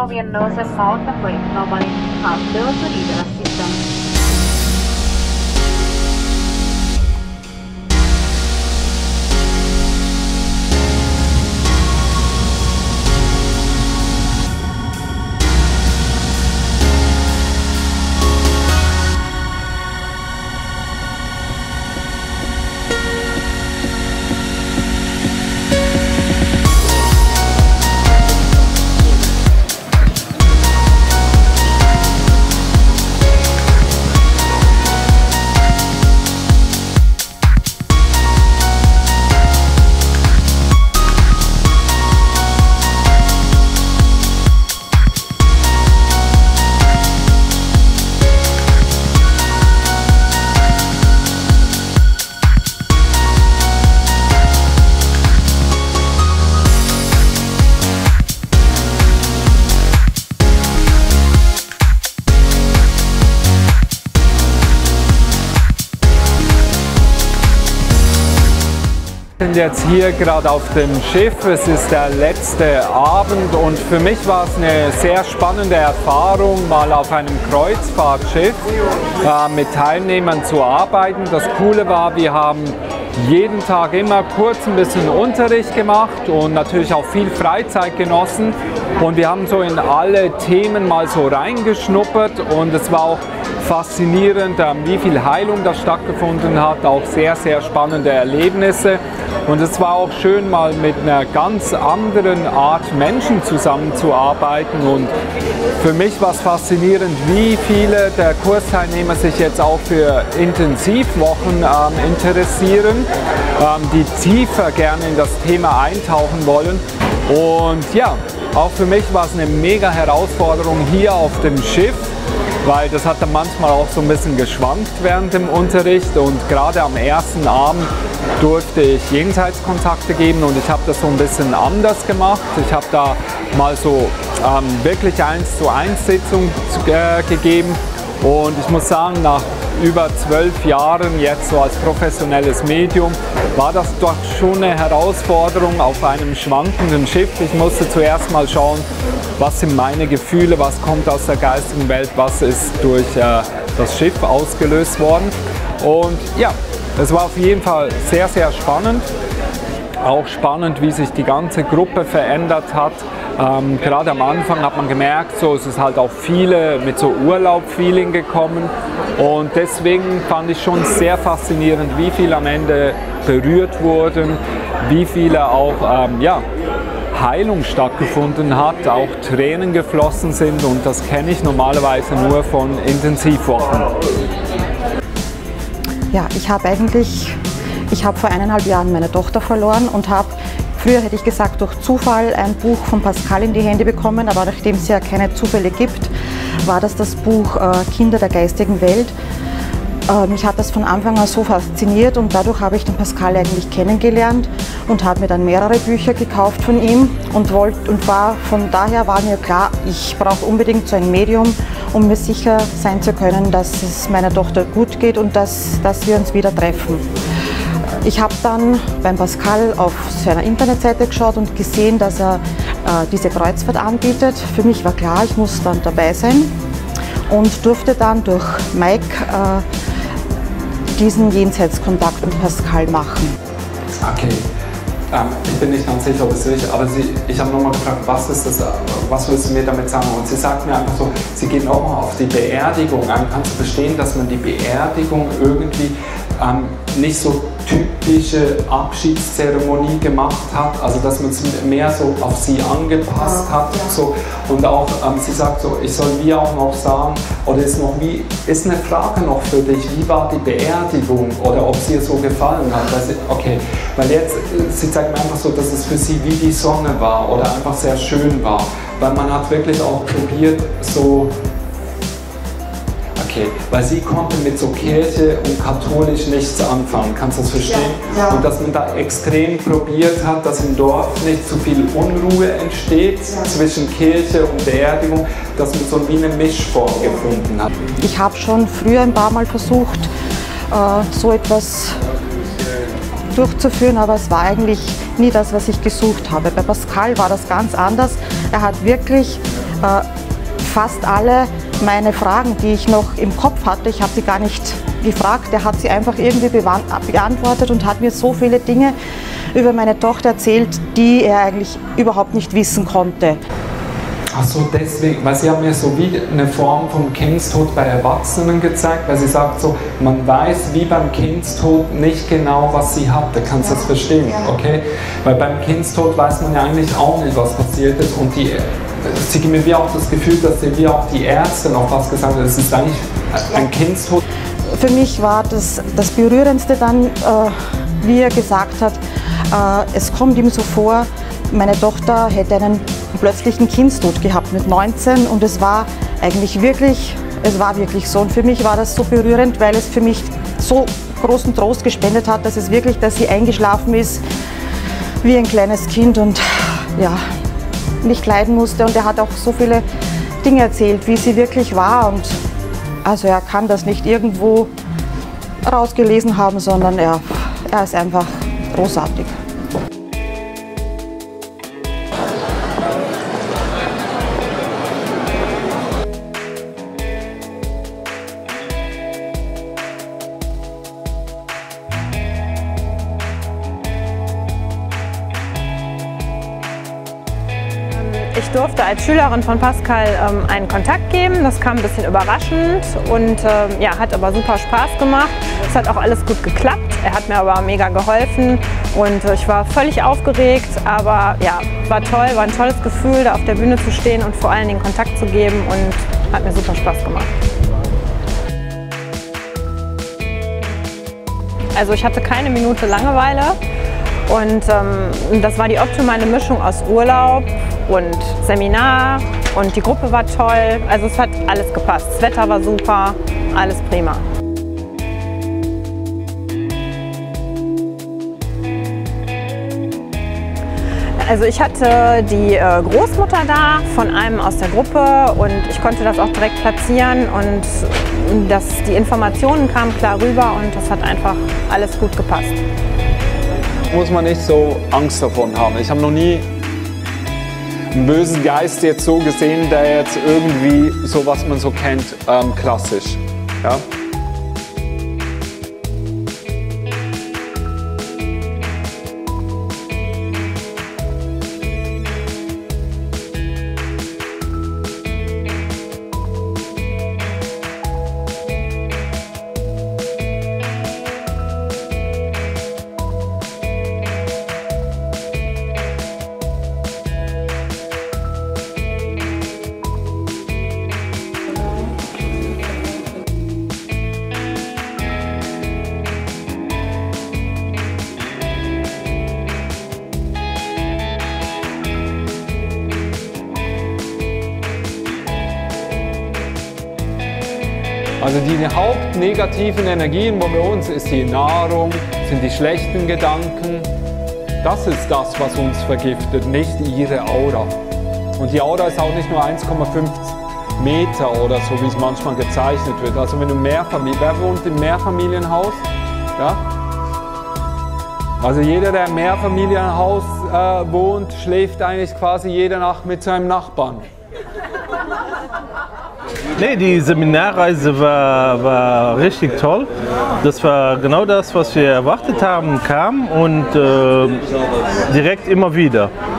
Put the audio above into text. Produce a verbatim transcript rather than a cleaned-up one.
Peruvian nurses found the break normally have those who needed assistance. Wir sind jetzt hier gerade auf dem Schiff. Es ist der letzte Abend und für mich war es eine sehr spannende Erfahrung, mal auf einem Kreuzfahrtschiff äh, mit Teilnehmern zu arbeiten. Das Coole war, wir haben jeden Tag immer kurz ein bisschen Unterricht gemacht und natürlich auch viel Freizeit genossen. Und wir haben so in alle Themen mal so reingeschnuppert und es war auch faszinierend, wie viel Heilung da stattgefunden hat, auch sehr, sehr spannende Erlebnisse. Und es war auch schön, mal mit einer ganz anderen Art Menschen zusammenzuarbeiten. Und für mich war es faszinierend, wie viele der Kursteilnehmer sich jetzt auch für Intensivwochen ähm, interessieren, ähm, die tiefer gerne in das Thema eintauchen wollen. Und ja, auch für mich war es eine mega Herausforderung hier auf dem Schiff, weil das hat dann manchmal auch so ein bisschen geschwankt während dem Unterricht und gerade am ersten Abend durfte ich Jenseitskontakte geben und ich habe das so ein bisschen anders gemacht. Ich habe da mal so ähm, wirklich eins zu eins Sitzung äh, gegeben und ich muss sagen, nach über zwölf Jahren jetzt so als professionelles Medium war das doch schon eine Herausforderung auf einem schwankenden Schiff. Ich musste zuerst mal schauen, was sind meine Gefühle, was kommt aus der geistigen Welt, was ist durch äh, das Schiff ausgelöst worden. Und ja, es war auf jeden Fall sehr, sehr spannend. Auch spannend, wie sich die ganze Gruppe verändert hat. Ähm, gerade am Anfang hat man gemerkt, so, es ist halt auch viele mit so Urlaub-Feeling gekommen. Und deswegen fand ich schon sehr faszinierend, wie viele am Ende berührt wurden, wie viele auch ähm, ja, Heilung stattgefunden hat, auch Tränen geflossen sind und das kenne ich normalerweise nur von Intensivwochen. Ja, ich habe eigentlich, ich habe vor eineinhalb Jahren meine Tochter verloren und habe, früher hätte ich gesagt, durch Zufall ein Buch von Pascal in die Hände bekommen, aber nachdem es ja keine Zufälle gibt, war das das Buch äh, Kinder der geistigen Welt. Äh, mich hat das von Anfang an so fasziniert und dadurch habe ich den Pascal eigentlich kennengelernt und habe mir dann mehrere Bücher gekauft von ihm und wollte und war von daher war mir klar, ich brauche unbedingt so ein Medium, um mir sicher sein zu können, dass es meiner Tochter gut geht und dass, dass wir uns wieder treffen. Ich habe dann beim Pascal auf seiner Internetseite geschaut und gesehen, dass er äh, diese Kreuzfahrt anbietet. Für mich war klar, ich muss dann dabei sein und durfte dann durch Mike äh, diesen Jenseitskontakt mit Pascal machen. Okay. Ähm, ich bin nicht ganz sicher, ob es richtig ist, aber Sie, ich habe nochmal gefragt, was ist das, was willst du mir damit sagen? Und sie sagt mir einfach so, Sie gehen auch mal auf die Beerdigung ein. Kannst du verstehen, dass man die Beerdigung irgendwie ähm, nicht so typische Abschiedszeremonie gemacht hat, also dass man es mehr so auf sie angepasst hat, so, und auch ähm, sie sagt so, ich soll wie auch noch sagen, oder ist noch wie, ist eine Frage noch für dich, wie war die Beerdigung oder ob sie ihr so gefallen hat, weil sie, okay, weil jetzt, sie zeigt mir einfach so, dass es für sie wie die Sonne war oder einfach sehr schön war, weil man hat wirklich auch probiert, so, okay, weil sie konnte mit so Kirche und katholisch nichts anfangen, kannst du das verstehen? Ja, ja. Und dass man da extrem probiert hat, dass im Dorf nicht zu viel Unruhe entsteht ja. zwischen Kirche und Beerdigung, dass man so wie eine Mischform gefunden hat. Ich habe schon früher ein paar Mal versucht, so etwas durchzuführen, aber es war eigentlich nie das, was ich gesucht habe. Bei Pascal war das ganz anders. Er hat wirklich fast alle meine Fragen, die ich noch im Kopf hatte, ich habe sie gar nicht gefragt, der hat sie einfach irgendwie beantwortet und hat mir so viele Dinge über meine Tochter erzählt, die er eigentlich überhaupt nicht wissen konnte. Ach so, deswegen, weil Sie haben mir so wie eine Form vom Kindstod bei Erwachsenen gezeigt, weil Sie sagt so, man weiß wie beim Kindstod nicht genau, was sie hatte. Kannst du das verstehen? Okay? Weil beim Kindstod weiß man ja eigentlich auch nicht, was passiert ist und die, Sie geben mir wie auch das Gefühl, dass Sie wie auch die Ärzte noch was gesagt haben, es ist eigentlich ein Kindstod. Für mich war das, das Berührendste dann, äh, wie er gesagt hat, äh, es kommt ihm so vor, meine Tochter hätte einen plötzlichen Kindstod gehabt mit neunzehn und es war eigentlich wirklich, es war wirklich so. Und für mich war das so berührend, weil es für mich so großen Trost gespendet hat, dass es wirklich, dass sie eingeschlafen ist wie ein kleines Kind und ja, nicht leiden musste. Und er hat auch so viele Dinge erzählt, wie sie wirklich war. Und also er kann das nicht irgendwo rausgelesen haben, sondern er, er ist einfach großartig. Ich durfte als Schülerin von Pascal ähm, einen Kontakt geben. Das kam ein bisschen überraschend und ähm, ja, hat aber super Spaß gemacht. Es hat auch alles gut geklappt. Er hat mir aber mega geholfen und äh, ich war völlig aufgeregt, aber ja, war toll, war ein tolles Gefühl, da auf der Bühne zu stehen und vor allen Dingen Kontakt zu geben und hat mir super Spaß gemacht. Also ich hatte keine Minute Langeweile. Und ähm, das war die optimale Mischung aus Urlaub und Seminar und die Gruppe war toll. Also es hat alles gepasst. Das Wetter war super, alles prima. Also ich hatte die äh, Großmutter da von einem aus der Gruppe und ich konnte das auch direkt platzieren und das, die Informationen kamen klar rüber und das hat einfach alles gut gepasst. Muss man nicht so Angst davon haben. Ich habe noch nie einen bösen Geist jetzt so gesehen, der jetzt irgendwie so, was man so kennt, ähm, klassisch. Ja? Also die hauptnegativen Energien bei uns ist die Nahrung, sind die schlechten Gedanken. Das ist das, was uns vergiftet, nicht ihre Aura. Und die Aura ist auch nicht nur eins Komma fünf Meter oder so, wie es manchmal gezeichnet wird. Also wenn du Mehrfamilien, wer wohnt im Mehrfamilienhaus? Ja? Also jeder, der im Mehrfamilienhaus äh, wohnt, schläft eigentlich quasi jede Nacht mit seinem Nachbarn. Nee, die Seminarreise war, war richtig toll. Das war genau das, was wir erwartet haben, kam und äh, direkt immer wieder.